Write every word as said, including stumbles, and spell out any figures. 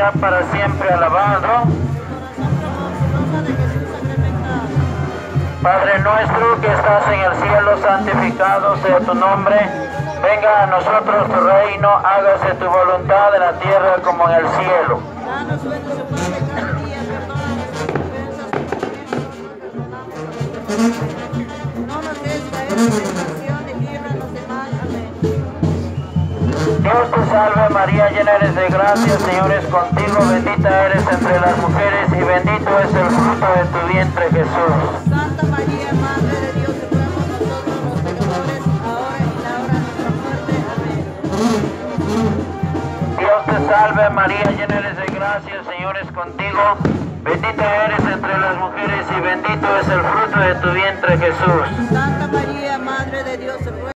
sea para siempre alabado. Padre nuestro que estás en el cielo, santificado sea tu nombre. Venga a nosotros tu reino, hágase tu voluntad en la tierra como en el cielo. Danos hoy nuestro pan de cada día, perdona nuestras ofensas, como también nosotros perdonamos. No nos dejes caer en tentación y líbranos del mal. Amén. Dios te salve María, llena eres de gracia, el Señor es contigo, bendita eres entre las mujeres y bendito es el fruto de tu vientre Jesús. Santa María, Madre de Dios, ruega por nosotros los pecadores, ahora y en la hora de nuestra muerte. Amén. Dios te salve María, llena eres de gracia, el Señor es contigo, bendita eres entre